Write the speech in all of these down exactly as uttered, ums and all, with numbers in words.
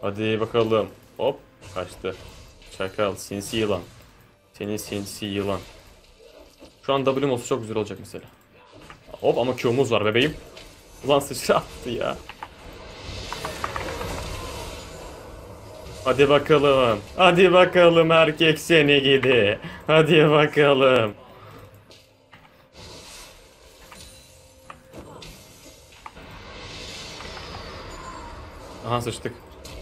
Hadi bakalım. Hop kaçtı. Çakal sinsi yılan. Senin sinsi yılan. Şu an W'm olsa çok güzel olacak mesela. Hop ama Q'muz var bebeğim. Ulan sıçra attı ya. Hadi bakalım. Hadi bakalım erkek seni gidi. Hadi bakalım. Aha sıçtık.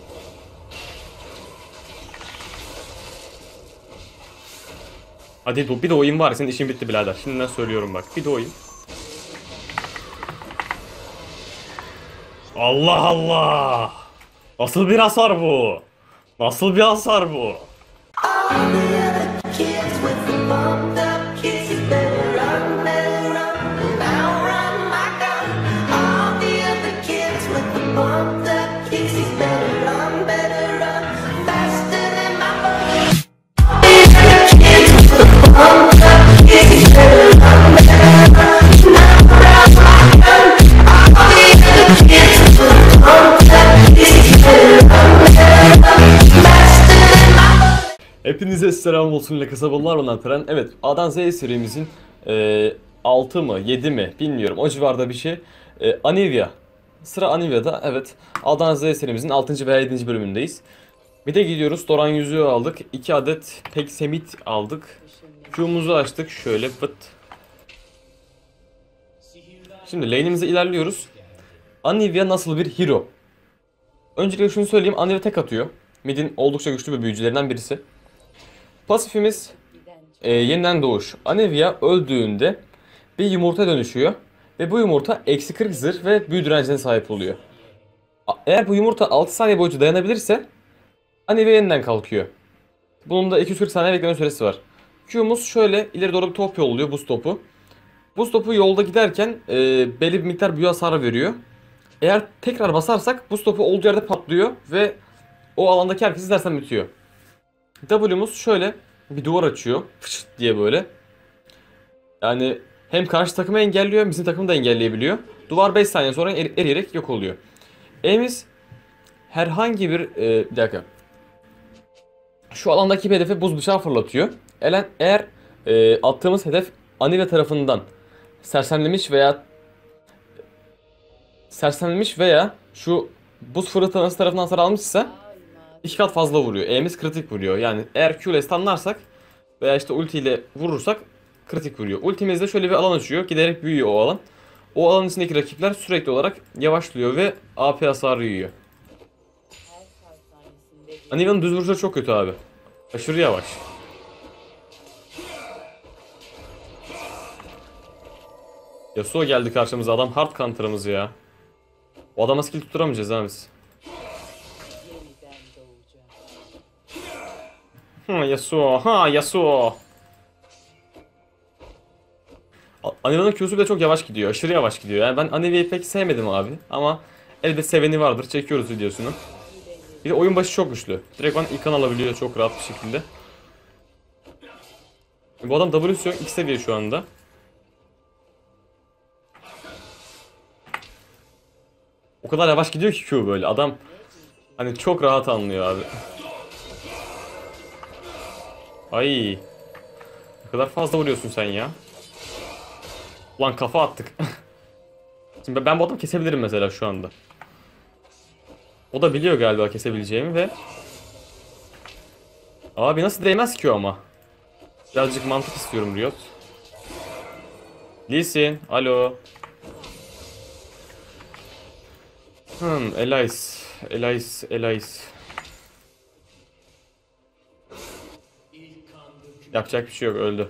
Hadi bir de oyun var. Senin işin bitti birader. Şimdiden söylüyorum bak. Bir de oyun. Allah Allah. Nasıl bir hasar bu? Nasıl bir hasar bu? Hepinize selam olsun ile kasabalar olan tren. Evet, A'dan Z'ye serimizin e, altı mı yedi mi bilmiyorum, o civarda bir şey. e, Anivia. Sıra Anivia'da. Evet, A'dan Z serimizin altıncı veya yedinci bölümündeyiz. Bir de gidiyoruz, Doran yüzüğü aldık, iki adet Peksemit aldık, Q'muzu açtık şöyle fıt. Şimdi lane'imize ilerliyoruz. Anivia nasıl bir hero? Öncelikle şunu söyleyeyim, Anivia tek atıyor. Mid'in oldukça güçlü bir büyücülerinden birisi. Pasifimiz e, yeniden doğuş. Anivia öldüğünde bir yumurta dönüşüyor. Ve bu yumurta eksi kırk zırh ve büyü direncine sahip oluyor. Eğer bu yumurta altı saniye boyunca dayanabilirse Anivia yeniden kalkıyor. Bunun da iki yüz kırk saniye bekleme süresi var. Q'muz şöyle ileri doğru bir top yolluyor, buz topu. Buz topu yolda giderken e, belli bir miktar büyü hasarı veriyor. Eğer tekrar basarsak buz topu olduğu yerde patlıyor ve o alandaki herkes izlersen bitiyor. W'muz şöyle bir duvar açıyor. Fışt diye böyle. Yani hem karşı takımı engelliyor, bizim takımı da engelleyebiliyor. Duvar beş saniye sonra er eriyerek yok oluyor. E'miz herhangi bir e, bir dakika. Şu alandaki bir hedefe buz bıçağı fırlatıyor. Elen, eğer e, attığımız hedef Anivia tarafından sersemlemiş veya sersemlemiş veya şu buz fırtınası tarafından hasar almışsa iki kat fazla vuruyor. E'miz kritik vuruyor. Yani eğer Q ile stunlarsak veya işte ulti ile vurursak kritik vuruyor. Ultimizde şöyle bir alan açıyor. Giderek büyüyor o alan. O alanın içindeki rakipler sürekli olarak yavaşlıyor ve A P hasarı yiyor. Anivia'nın düz vuruşları çok kötü abi. Aşırı yavaş. Yasuo geldi karşımıza. Adam hard counter'ımız ya. O adama skill tutturamayacağız abi biz. Ha Yasuo, ha Yasuo. Anivia'nın Q'su bile çok yavaş gidiyor. Aşırı yavaş gidiyor. Yani ben Anivia'yı pek sevmedim abi. Ama elbet seveni vardır. Çekiyoruz videosunu. Bir de oyun başı çok güçlü. Direkt bana ilk kan alabiliyor çok rahat bir şekilde. Bu adam W'su yok. iki seviye şu anda. O kadar yavaş gidiyor ki Q böyle. Adam hani çok rahat anlıyor abi. Ay. Ne kadar fazla vuruyorsun sen ya. Ulan kafa attık. Şimdi ben bu adamı kesebilirim mesela şu anda. O da biliyor galiba kesebileceğimi ve... Abi nasıl değmez ki o ama. Birazcık mantık istiyorum Riot. Lee Sin, alo. Hmm, Elise, Elise, Elise. Yapacak bir şey yok, öldü.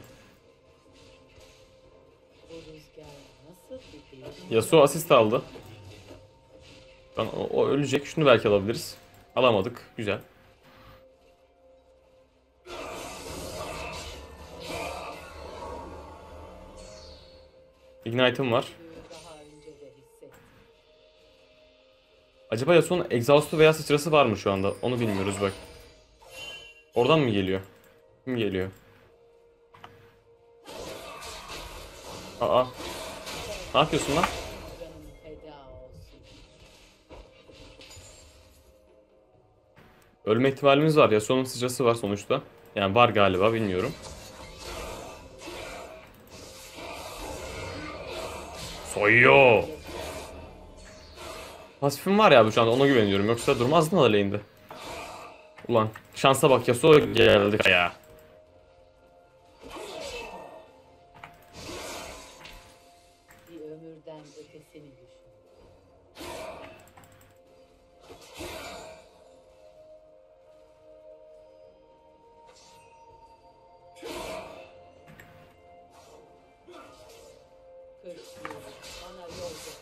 Yasuo asist aldı. Ben, o, o ölecek. Şunu belki alabiliriz. Alamadık. Güzel. Ignite'ım var. Acaba Yasuo'nun exhaust'u veya sıçrası var mı şu anda? Onu bilmiyoruz bak. Oradan mı geliyor? Kim geliyor? Aa. Ne yapıyorsun lan? Ölme ihtimalimiz var. Yasuo'nun sıçrası var sonuçta. Yani var galiba, bilmiyorum. Soyuyor. Pasifim var ya bu şu anda, ona güveniyorum. Yoksa durmazdı da lane'de. Ulan şansa bak, Yasuo geldi ya. Bir ömürden ötesini düşün. Kırk yıl bana yol göster.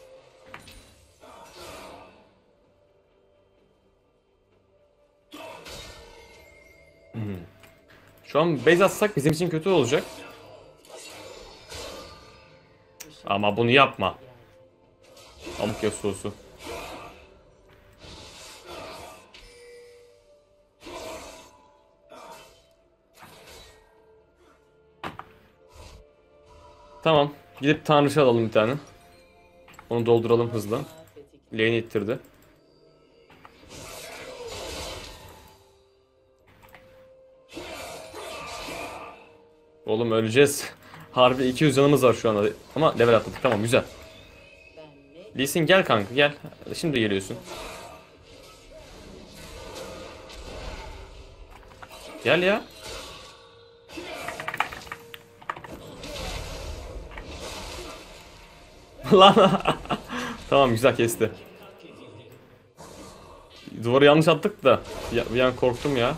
Şu an base atsak bizim için kötü olacak. Ama bunu yapma. Amuk Yasuo'su. Tamam. Gidip tanrıça alalım bir tane. Onu dolduralım hızlı. Lane'i ittirdi. Oğlum öleceğiz. Harbi iki yüz canımız var şu anda. Ama level atladık. Tamam, güzel. Lee Sin gel kanka, gel. Şimdi geliyorsun. Gel ya. Lan. Tamam, güzel kesti. Duvarı yanlış attık da. Ya, bir an korktum ya.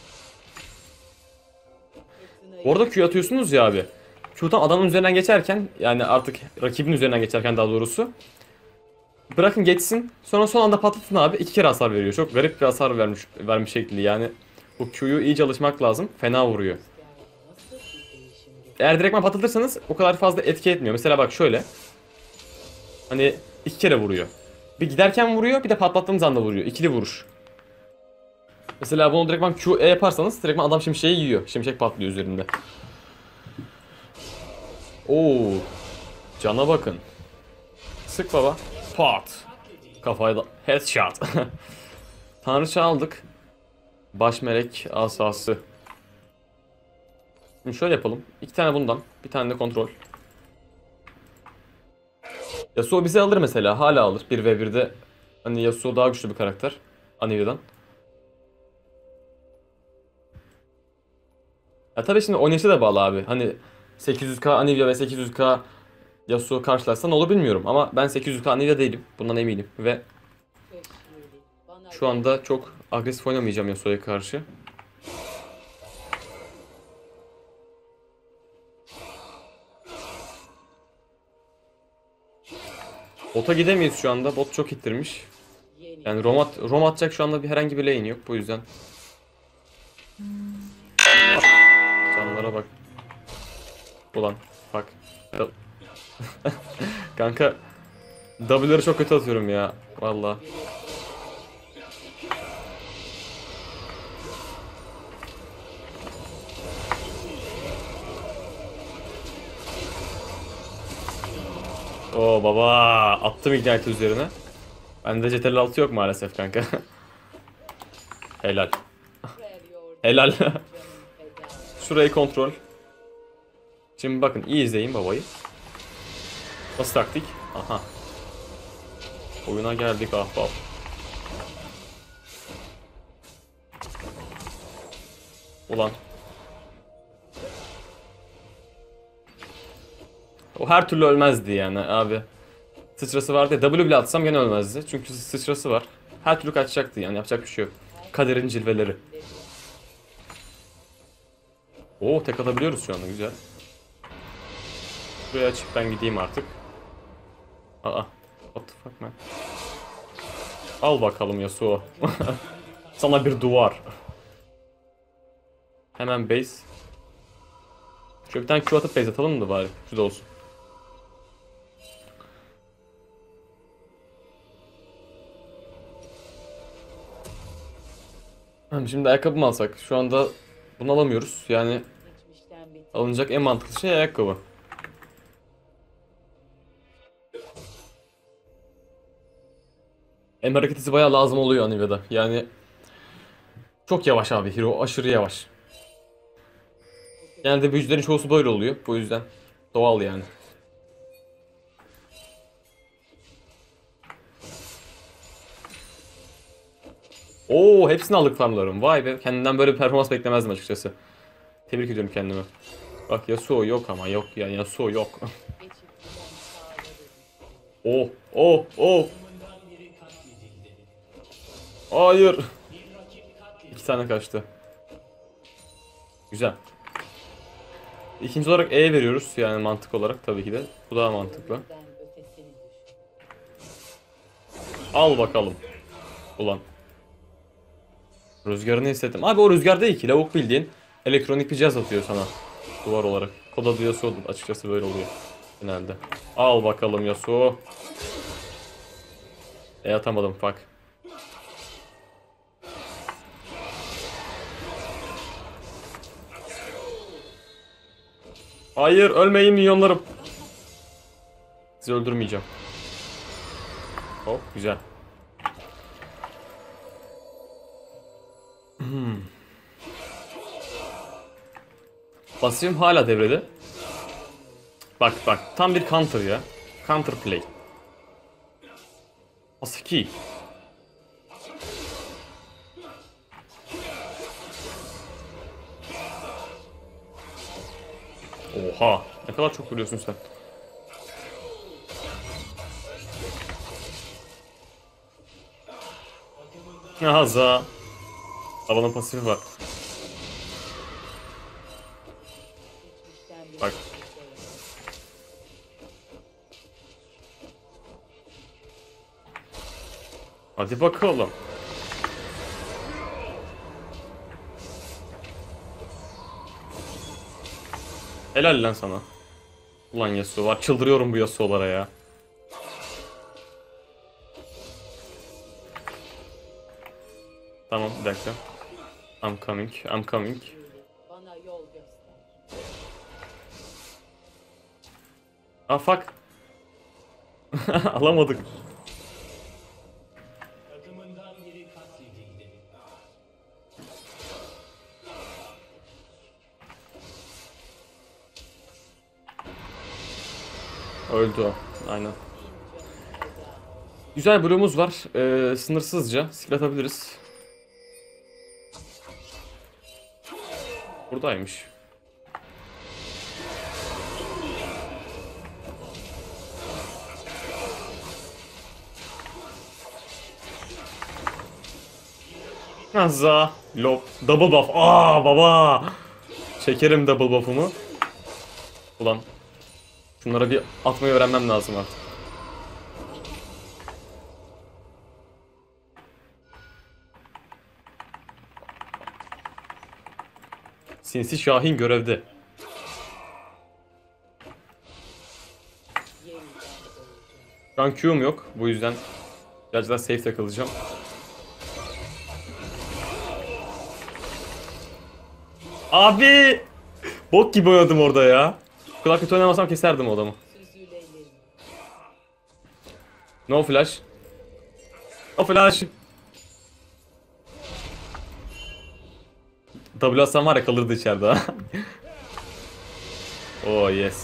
Orada Q atıyorsunuz ya abi. Q'dan adamın üzerinden geçerken, yani artık rakibin üzerinden geçerken daha doğrusu. Bırakın geçsin. Sonra son anda patlatın abi. İki kere hasar veriyor. Çok garip bir hasar vermiş vermiş şekli. Yani bu Q'yu iyi çalışmak lazım. Fena vuruyor. Eğer direktman patlatırsanız o kadar fazla etki etmiyor. Mesela bak şöyle. Hani iki kere vuruyor. Bir giderken vuruyor, bir de patlattığınız anda vuruyor. İkili vuruş. Mesela bunu direktman Q E yaparsanız direktman adam şimşeği yiyor. Şimşek patlıyor üzerinde. Oo. Cana bakın. Sık baba. Pat. Kafayla headshot. Tanrıça aldık. Baş melek asası. Şimdi şöyle yapalım. İki tane bundan. Bir tane de kontrol. Yasuo bizi alır mesela. Hala alır. bir ve birde. Hani Yasuo daha güçlü bir karakter. Anivia'dan. Ya tabii şimdi oynayışa da bağlı abi. Hani sekiz yüz K Anivia ve sekiz yüz K Yasuo karşılaşsa ne olur bilmiyorum. Ama ben sekiz yüz K Anivia değilim. Bundan eminim. Ve şu anda çok agresif oynamayacağım Yasuo'ya karşı. Bota gidemeyiz şu anda. Bot çok ittirmiş. Yani Rom, at, Rom atacak şu anda bir herhangi bir lane yok. Bu yüzden. Canlara bak. Ulan bak. Kanka W'ları çok kötü atıyorum ya. Valla. Oo baba, attım ignite üzerine. Bende C T R L altı yok maalesef kanka. Helal. Helal. Şurayı kontrol. Şimdi bakın, iyi izleyin babayı. Nasıl taktik? Aha. Oyuna geldik ahbap. Ulan. O her türlü ölmezdi yani abi. Sıçrası vardı ya, W bile atsam gene ölmezdi. Çünkü sıçrası var. Her türlü kaçacaktı yani, yapacak bir şey yok. Kaderin cilveleri. Oo, tek atabiliyoruz şu anda, güzel. Buraya açıp ben gideyim artık. Aa. What the fuck man. Al bakalım Yasuo. Sana bir duvar. Hemen base. Şöyle bir tane Q atıp base atalım da bari. Şu da olsun. Şimdi ayakkabı mı alsak? Şu anda bunu alamıyoruz. Yani alınacak en mantıklı şey ayakkabı. Em hareket hızı bayağı lazım oluyor Anive'da. Yani Çok yavaş abi hero. Aşırı yavaş. Genelde büyücülerin çoğusu böyle oluyor. Bu yüzden doğal yani. Oo, hepsini aldık farmların. Vay be. Kendimden böyle bir performans beklemezdim açıkçası. Tebrik ediyorum kendimi. Bak Yasuo yok ama yok yani Yasuo yok. Oh oh oh. Hayır. İki tane kaçtı. Güzel. İkinci olarak E veriyoruz yani mantık olarak tabii ki de. Bu daha mantıklı. Al bakalım. Ulan. Rüzgarını hissettim. Abi o rüzgar değil ki. Lavuk bildiğin elektronik bir cihaz atıyor sana. Duvar olarak. Kod adı Yasuo'dur. Açıkçası böyle oluyor. Genelde. Al bakalım Yasuo. E atamadım fuck. Hayır ölmeyin milyonlarım. Sizi öldürmeyeceğim. Hop güzel. Hmm. Pasifim hala devrede. Bak bak tam bir counter ya. Counter play. Asiki. Oha. Ne kadar çok vuruyorsun sen. Haza. Havanın pasifi var. Bak. Hadi bakalım. Helal lan sana. Ulan Yasuo var. Çıldırıyorum bu Yasuo'lara ya. Tamam bir dakika. I'm coming. I'm coming. Bana yol göster. Ah fuck. Alamadık. Öldü o. Aynen. Güzel bloğumuz var. Ee, sınırsızca skill atabiliriz. Buradaymış. Azza. Lob. Double buff. Aa baba. Çekerim double buff'umu. Ulan. Şunlara bir atmayı öğrenmem lazım artık. Sinsi Şahin görevde. Şu an Q'um yok. Bu yüzden biraz daha safe takılacağım. Abi! Bok gibi oynadım orada ya. Bu kadar kötü oynamasam keserdim o adamı. No flash. No flash. W atsam var ya kalırdı içeride ha. Oh yes.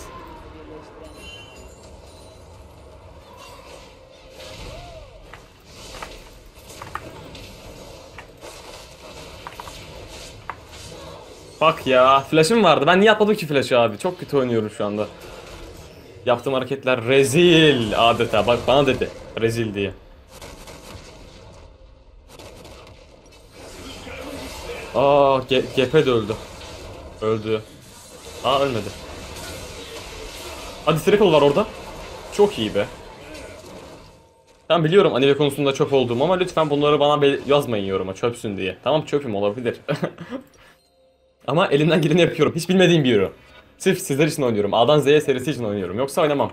Bak ya flash'ım vardı. Ben niye atmadım ki flash'ı abi? Çok kötü oynuyorum şu anda. Yaptığım hareketler rezil adeta. Bak bana dedi. Rezil diye. Aa G P de öldü. Öldü. Aa ölmedi. Hadi triple var orada. Çok iyi be. Ben biliyorum anime konusunda çöp olduğumu ama lütfen bunları bana yazmayın yoruma çöpsün diye. Tamam çöpüm olabilir. Ama elimden geleni yapıyorum. Hiç bilmediğim bir euro. Sırf sizler için oynuyorum. A'dan Z'ye serisi için oynuyorum. Yoksa oynamam.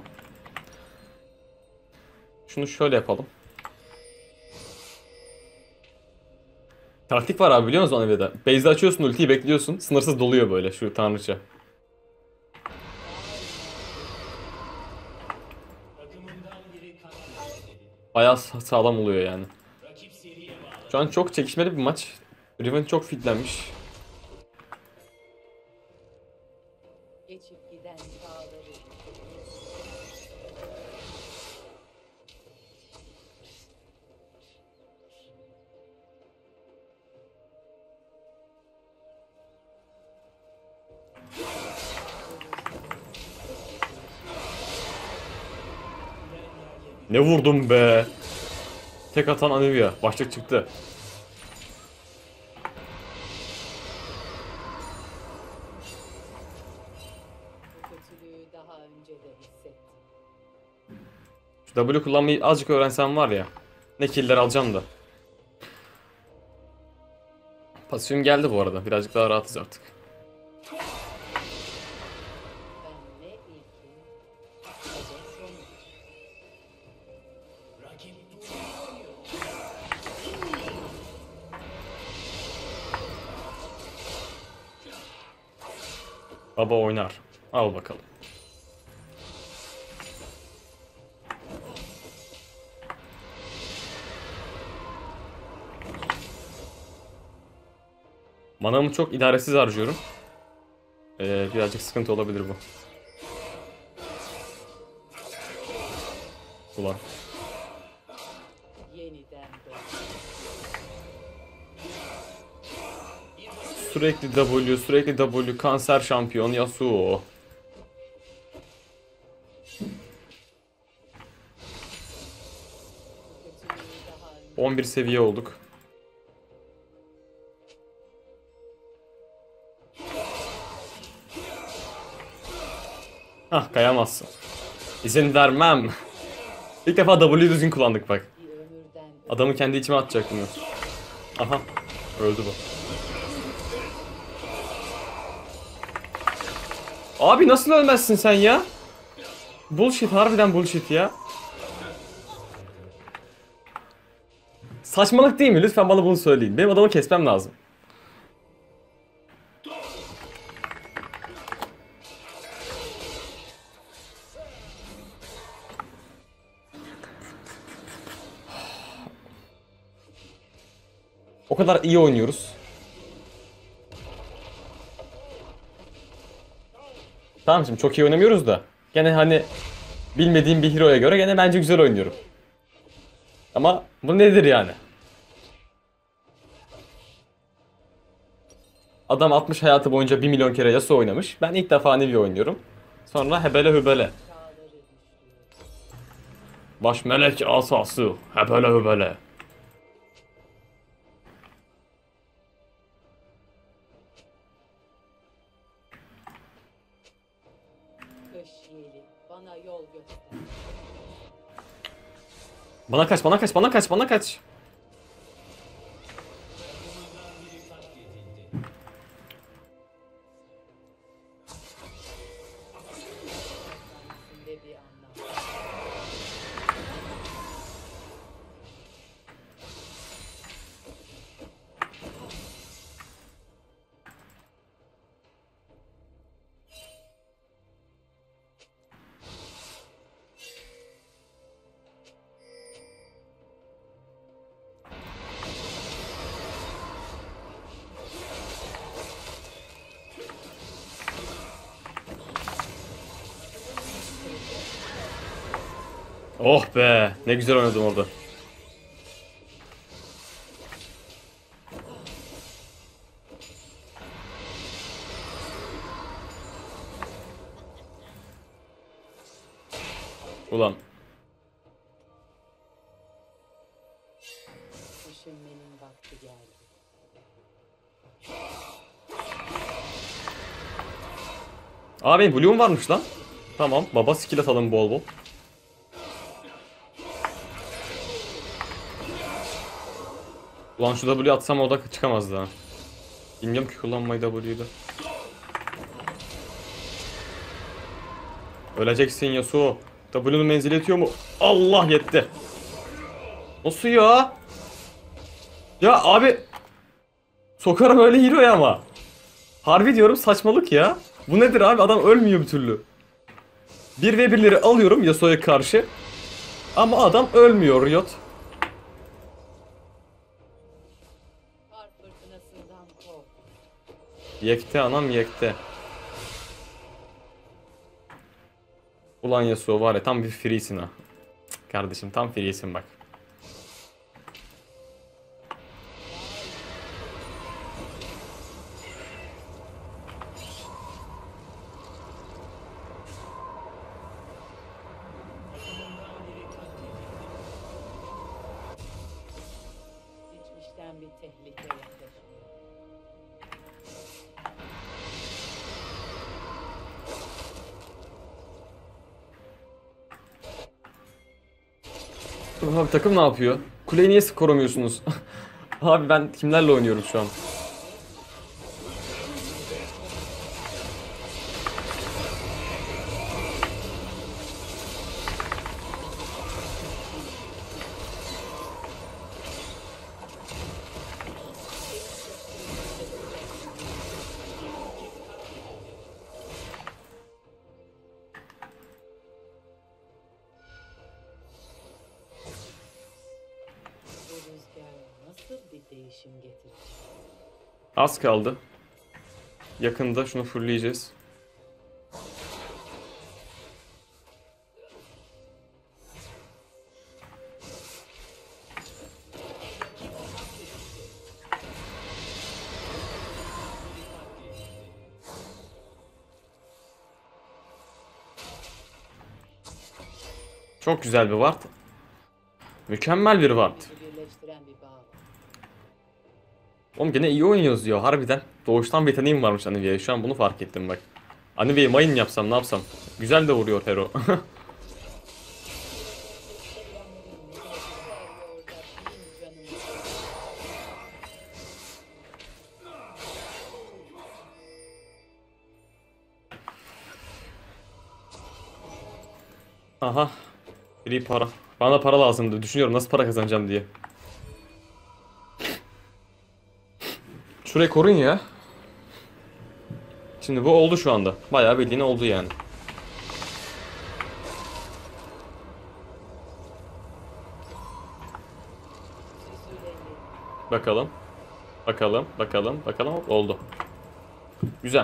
Şunu şöyle yapalım. Taktik var abi biliyor musun animede? Base'de açıyorsun ultiyi bekliyorsun. Sınırsız doluyor böyle şu tanrıça. Bayağı sağlam oluyor yani. Şu an çok çekişmeli bir maç. Riven çok fitlenmiş. Geçip giden dağları. Ne vurdum be. Tek atan Anivia. Başlık çıktı. Bu kötülüğü daha önce de hissettim. Şu W kullanmayı azıcık öğrensem var ya. Ne killer alacağım da. Pasifim geldi bu arada. Birazcık daha rahatız artık. Ben ne ilki ne de sonuç. Baba oynar. Al bakalım. Manamı çok idaresiz harcıyorum. Ee, birazcık sıkıntı olabilir bu. Ulan. Yeniden doğ. Sürekli W, sürekli W, kanser şampiyon Yasuo. Bu kötülüğü daha önce on bir seviye olduk. Hah, kayamazsın. İzin vermem. İlk defa W'yu düzgün kullandık bak. bir ömürden Adamı kendi içime atacaktım ya. Aha, öldü bu. Abi nasıl ölmezsin sen ya? Bullshit, harbiden bullshit ya. Saçmalık değil mi? Lütfen bana bunu söyleyin. Benim adamı kesmem lazım. O kadar iyi oynuyoruz. Tamam, şimdi çok iyi oynamıyoruz da. Gene hani bilmediğim bir hero'ya göre gene bence güzel oynuyorum. Ama bu nedir yani? Adam altmış hayatı boyunca bir milyon kere Yasuo oynamış. Ben ilk defa Nivea oynuyorum. Sonra hebele hübele. çağları düşüyor. Baş melek asası. Hebele hübele. Kış yeli bana yol göster. Bana kaç, bana kaç, bana kaç, bana kaç. Sayesinde bir anlam. Oh be, ne güzel oynadım orada. Ulan. Düşünmenin vakti geldi. Aa, benim Blue'um varmış lan. Tamam, baba skill atalım bol bol. Ulan şu W atsam orada çıkamazdı ha. Bilmiyorum ki kullanmayı W'yu da. Öleceksin Yasuo. W'nun menzili yetiyor mu? Allah, yetti. Nasıl ya? Ya abi. Sokarım öyle hero'ya ama. Harbi diyorum, saçmalık ya. Bu nedir abi, adam ölmüyor bir türlü. bir ve birleri alıyorum Yasuo'ya karşı. Ama adam ölmüyor Riot. Kar fırtınası Fırtınasından kork. Yekte anam yekte. Ulan Yasuo var ya tam bir free'sin ha. Cık, kardeşim tam free'sin bak. Geçmişten bir tehlike yaklaşıyor. Abi takım ne yapıyor? Kuleyi niye sık korumuyorsunuz? Abi ben kimlerle oynuyorum şu an? Bu rüzgar nasıl bir değişim getirecek? Az kaldı. Yakında şunu fullleyeceğiz. Çok güzel bir ward. Mükemmel bir ward. Bizi birleştiren bir bağ var. Oğlum gene iyi oynuyoruz diyor harbiden. Doğuştan bir yeteneğim varmış Anivia'ya. Şu an bunu fark ettim bak. Anivia'yı mayın yapsam ne yapsam. Güzel de vuruyor Hero. Aha. Free para. Bana para lazımdı. Düşünüyorum nasıl para kazanacağım diye. Şurayı korun ya. Şimdi bu oldu şu anda. Bayağı bildiğin oldu yani. Bakalım. Bakalım, bakalım, bakalım. Hop, oldu. Güzel.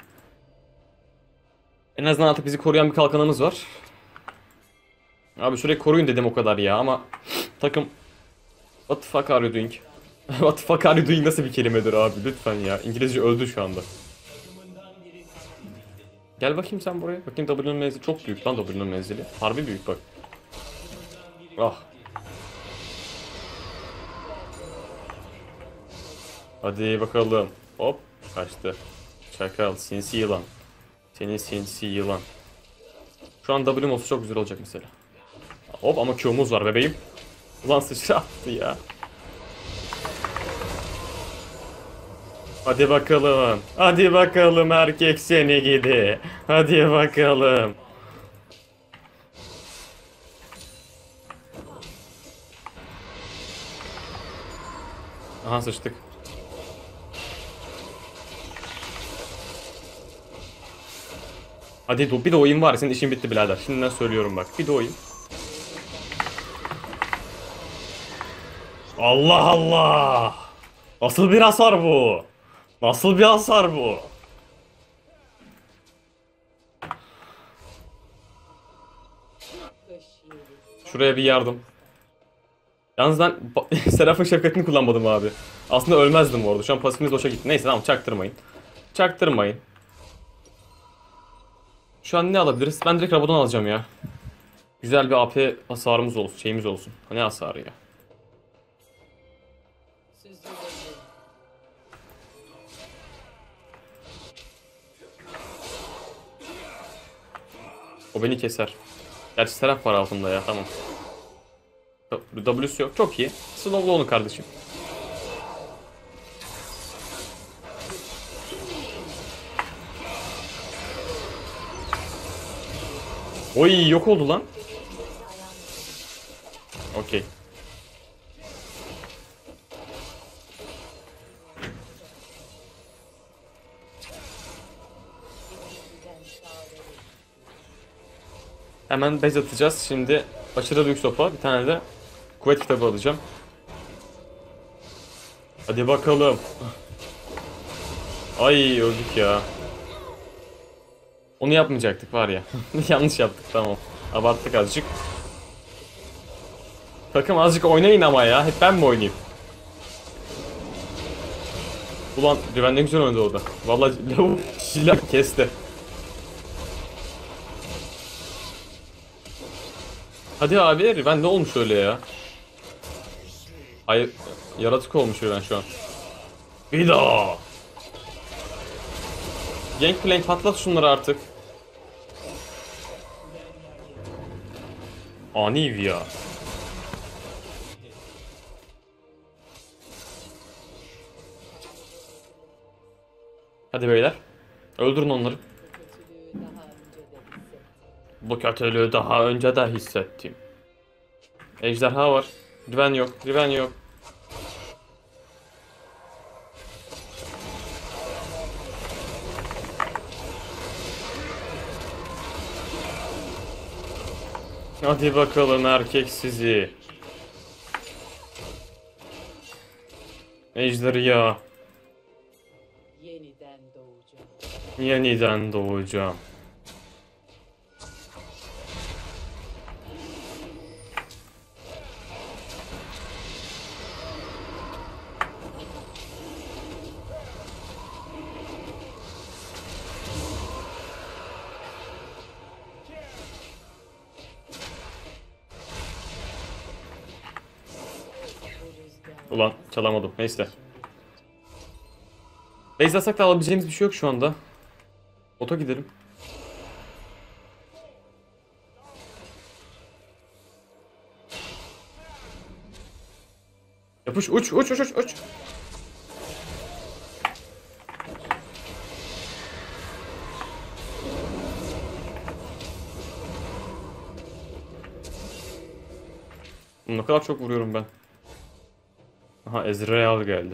En azından artık bizi koruyan bir kalkanımız var. Abi şurayı koruyun dedim o kadar ya ama takım what the fuck are you doing? What the fuck are you doing nasıl bir kelimedir abi lütfen ya. İngilizce öldü şu anda. Gel bakayım sen buraya. Bakayım W'nun menzili çok büyük lan W'nun menzili. Harbi büyük bak. Ah. Hadi bakalım. Hop kaçtı. Çakal sinsi yılan. Seni sinsi yılan. Şu an W'm olsa çok güzel olacak mesela. Hop ama Q'muz var bebeğim. Ulan sıçra attı ya. Hadi bakalım. Hadi bakalım erkek seni gidi. Hadi bakalım. Aha sıçtık. Hadi bir de oyun var. Senin işin bitti birader. Şimdiden söylüyorum bak. Bir de oyun. Allah Allah. Nasıl bir hasar bu? Nasıl bir hasar bu? Kış yeri. Şuraya bir yardım. Yalnız ben Seraph'ın şefkatini kullanmadım abi. Aslında ölmezdim orada. Şu an pasifimiz boşa gitti. Neyse tamam çaktırmayın. Çaktırmayın. Şu an ne alabiliriz? Ben direkt Rabadon alacağım ya. Güzel bir A P hasarımız olsun. Şeyimiz olsun. Ne hasarı ya? Süzülelim. O beni keser. Gerçi Seraph var altında ya tamam. W'su yok. Çok iyi. Slowla onu kardeşim. Oy yok oldu lan. Okey. Hemen bez atacağız. Şimdi aşırı büyük sopa. Bir tane de kuvvet kitabı alacağım. Hadi bakalım. Ay öldük ya. Onu yapmayacaktık var ya. Yanlış yaptık, tamam. Abarttık azıcık. Takım azıcık oynayın ama ya. Hep ben mi oynayayım? Ulan Riven ne güzel oynadı orada. Vallahi lavuk silah kesti. Hadi abi, Riven ne olmuş öyle ya? Hayır, yaratık olmuş Riven şu an. Bir daha. Gangplank patlat şunları artık. Anivia. Hadi beyler. Öldürün onları. Bu kötülüğü daha önce Bu kötülüğü daha önce de hissettim. de hissettim. Ejderha var. Riven yok. Riven yok. Hadi bakalım erkek sizi. Ejderha. Yeniden doğacağım. Yeniden doğacağım. Bu rüzgar Ulan çalamadım. Neyse. Base atsak da alabileceğimiz bir şey yok şu anda. Ota gidelim. Yapış, uç uç uç uç uç. Ne kadar çok vuruyorum ben. Aha, Ezreal geldi.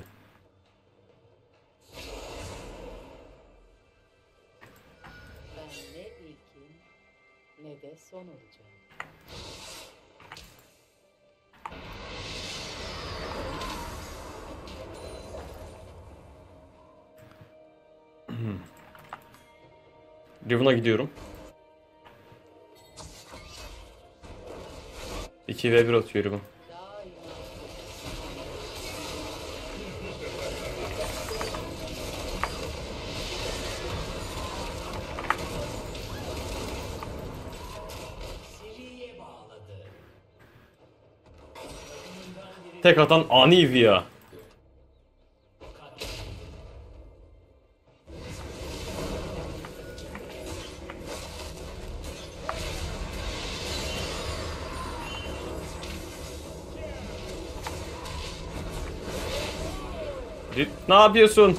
ben ne ilkim ne de son olacağım. Riven'a gidiyorum. iki ve bir atıyor Riven. Daima Tek atan Anivia. Ri- Ne yapıyorsun?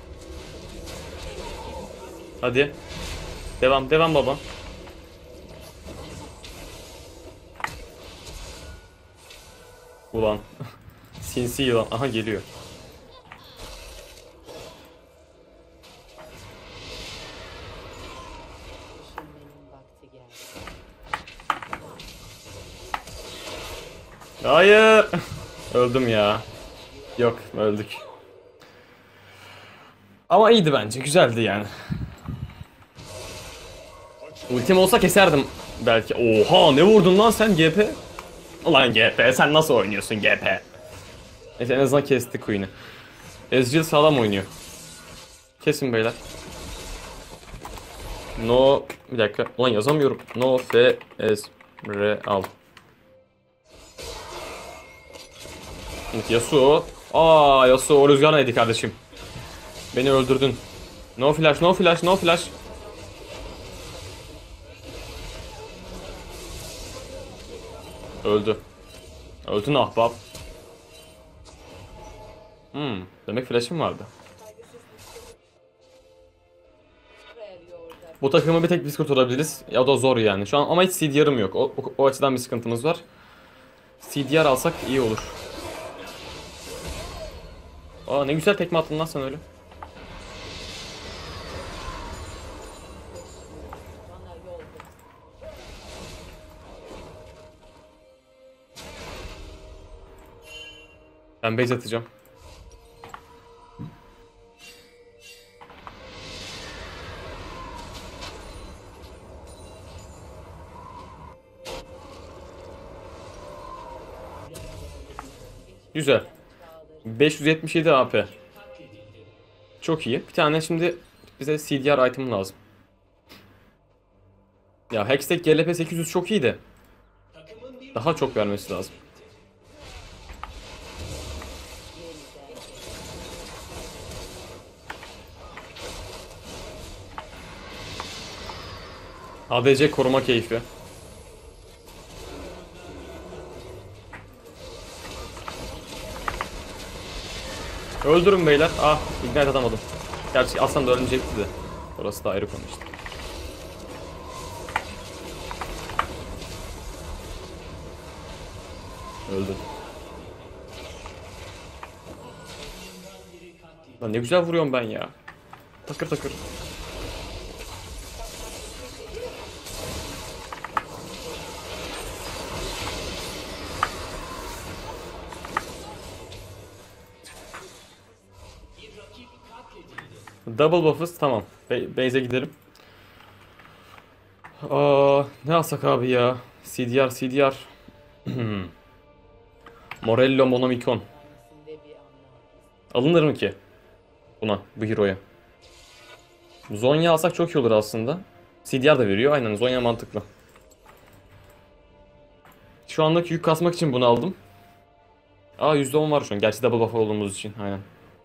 Hadi. Devam, devam baba. Ulan. Sinsi yılan. Aha geliyor. düşünmenin vakti geldi. Hayır. Öldüm ya. Yok, öldük. Ama iyiydi bence. Güzeldi yani. Ultim olsa keserdim belki. Oha, ne vurdun lan sen G P? Ulan G P, sen nasıl oynuyorsun G P? Neyse, en azından kestik Queen'i. Ezreal sağlam oynuyor. Kesin beyler. No, bir dakika. Ulan yazamıyorum. No F Ezreal. Evet, Yasuo. Aa, Yasuo o rüzgar neydi kardeşim? Beni öldürdün. No flash, no flash, no flash. Öldü. Öldün ahbap. Hmm, demek flash'ım vardı. Bu takımı bir tek biz kurtarabiliriz. Ya o da zor yani. Şu an ama hiç C D R'ım yok. O, o, o açıdan bir sıkıntımız var. C D R alsak iyi olur. Aa, ne güzel tekme attın lan sen öyle. Bana yol göster. Ben base atacağım. Güzel. beş yüz yetmiş yedi A P. Çok iyi. Bir tane şimdi bize C D R item lazım. Ya Hextech G L P sekiz yüz çok iyi de daha çok vermesi lazım. A D C koruma keyfi. Öldürün beyler. Ah, ignite atamadım. Gerçi aslan da ölmeyecekti de. Orası da ayrı konu işte. Öldü. Lan ne güzel vuruyorum ben ya. Takır takır. Double buff'ız tamam. Ba- Base'e gidelim. Aa, ne alsak abi ya? C D R, C D R. Morello Monomikon. içinde bir anlam. Alınır mı ki? Buna, bu hero'ya. Zonya alsak çok iyi olur aslında. C D R da veriyor. Aynen Zonya mantıklı. Şu andaki yük kasmak için bunu aldım. Aa yüzde on var şu an. Gerçi double buff olduğumuz için. Aynen.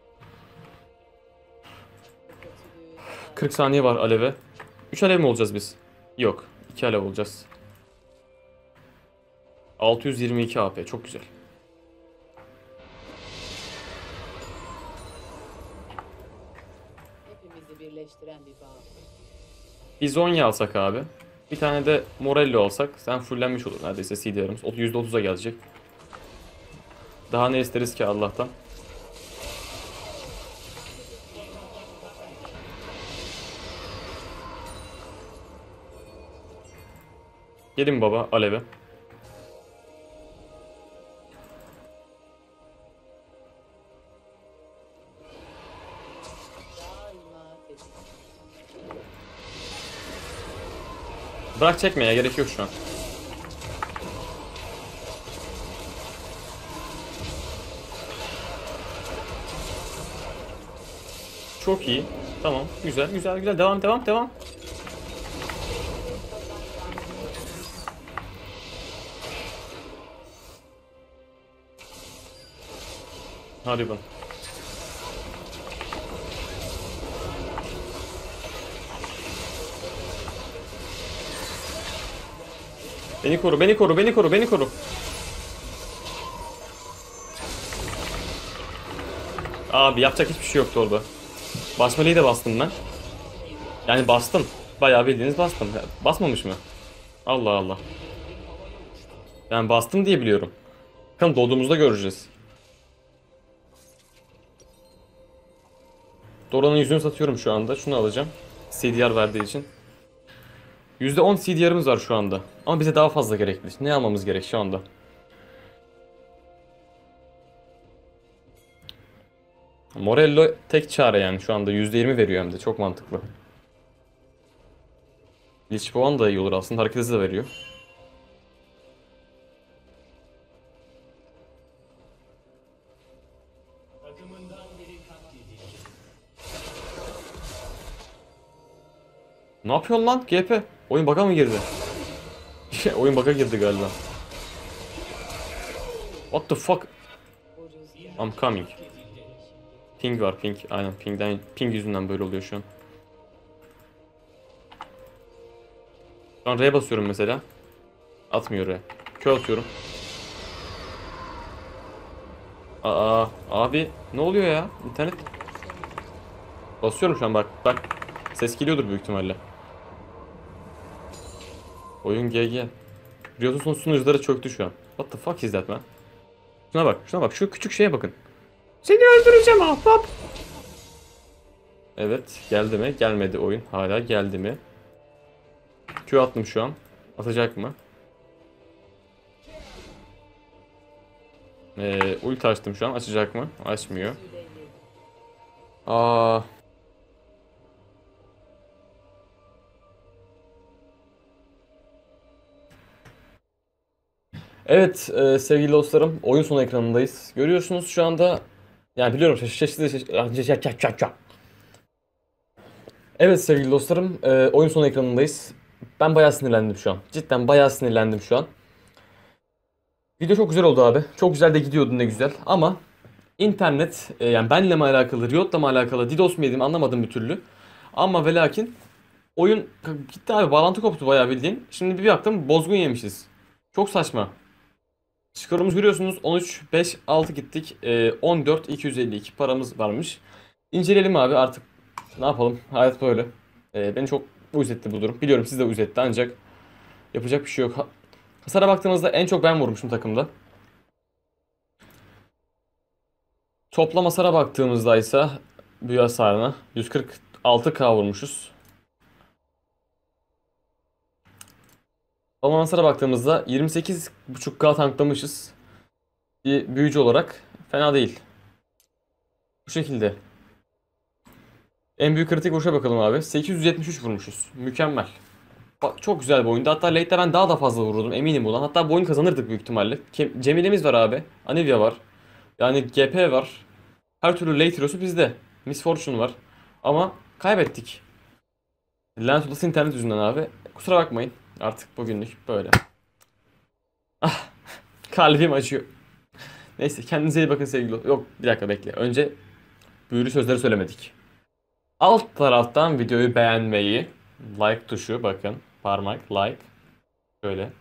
Bu kötülüğü daha kırk saniye var aleve. üç alev mi olacağız biz? Yok. iki alev olacağız. altı yüz yirmi iki A P. Çok güzel. hepimizi birleştiren bir bağ. Bir Zonya alsak abi. Bir tane de Morello alsak. Sen fullenmiş olur neredeyse C D R'ımız. yüzde otuza gelecek. Daha ne isteriz ki Allah'tan. Gelin baba aleve. Daima tetik. Bırak çekmeye gerek yok şu an. Çok iyi. Tamam. Güzel güzel güzel. Devam devam devam. Hadi bakalım. Beni koru, beni koru, beni koru, beni koru. Abi yapacak hiçbir şey yoktu orada. Basmaleyi de bastım ben. Yani bastım. Bayağı bildiğiniz bastım. Basmamış mı? Allah Allah. Ben bastım diye biliyorum. Bakalım doğduğumuzda göreceğiz. Dora'nın yüzünü satıyorum şu anda. Şunu alacağım. C D R verdiği için. yüzde on C D R'ımız var şu anda. Ama bize daha fazla gerekli. Ne almamız gerek şu anda? Morello tek çare yani şu anda. yüzde yirmi veriyor hem de. Çok mantıklı. Lich puan da iyi olur aslında. Hareket hızı da veriyor. Ne yapıyorsun lan G P? Oyun bug'a mı girdi? Oyun bug'a girdi galiba. What the fuck? Bu rüzgar I'm coming. Ping var ping. Aynen pingden ping yüzünden böyle oluyor şu an. Şu an R'ye basıyorum mesela. Atmıyor R. Q atıyorum. Aa abi ne oluyor ya? İnternet. Basıyorum şu an bak. Bak. Ses geliyordur büyük ihtimalle. Oyun G G. Riot'un sunucuları çöktü şu an. What the fuck is that man? Şuna bak, şuna bak. Şu küçük şeye bakın. Seni öldüreceğim ahbap. Evet, geldi mi? Gelmedi oyun. Hala geldi mi? Q attım şu an. Atacak mı? Ee, ulti açtım şu an. Açacak mı? Açmıyor. süleyleri. Aa. Evet e, sevgili dostlarım, oyun sonu ekranındayız. Görüyorsunuz şu anda, yani biliyorum şaşırtıcı şaşırtıcı. Evet sevgili dostlarım, e, oyun sonu ekranındayız. Ben bayağı sinirlendim şu an. Cidden bayağı sinirlendim şu an. Video çok güzel oldu abi. Çok güzel de gidiyordu, ne güzel. Ama internet, e, yani benle mi alakalı, Riot'la mı alakalı, DDoS mu yedim anlamadım bir türlü. Ama ve lakin oyun gitti abi, bağlantı koptu bayağı bildiğin. Şimdi bir baktım bozgun yemişiz. Çok saçma. Skorumuzu görüyorsunuz, on üç beş altı gittik. Ee, on dört iki yüz elli iki paramız varmış. İnceleyelim abi artık, ne yapalım, hayat böyle. Ee, beni çok uyuz etti bu durum. Biliyorum siz de uyuz etti, ancak yapacak bir şey yok. Ha- Hasara baktığımızda en çok ben vurmuşum takımda. Toplam hasara baktığımızda ise büyü hasarına yüz kırk altı K vurmuşuz. Toplam hasara baktığımızda yirmi sekiz buçuk K tanklamışız. Bir büyücü olarak fena değil. Bu şekilde. En büyük kritik vuruşa bakalım abi. sekiz yüz yetmiş üç vurmuşuz. Mükemmel. Bak, çok güzel bir oyundu. Hatta late'de ben daha da fazla vururdum, eminim bundan. Hatta bu oyunu kazanırdık büyük ihtimalle. Ke- Cemile'miz var abi. Anivia var. Yani G P var. Her türlü late hero'su bizde. Miss Fortune var. Ama kaybettik. Lanet olası internet yüzünden abi. Kusura bakmayın. Artık bugünlük böyle. Ah, kalbim acıyor. Neyse, kendinize iyi bakın sevgili. Yok, bir dakika bekle. Önce büyülü sözleri söylemedik. Alt taraftan videoyu beğenmeyi, like tuşu, bakın parmak like, şöyle,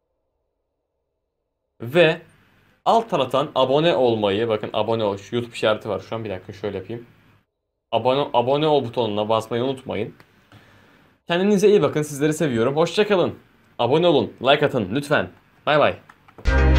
ve alt taraftan abone olmayı, bakın abone ol, şu YouTube işareti var şu an, bir dakika şöyle yapayım. Abone, abone ol butonuna basmayı unutmayın. Kendinize iyi bakın, sizleri seviyorum, hoşça kalın. Abone olun, like atın lütfen. Bay bay.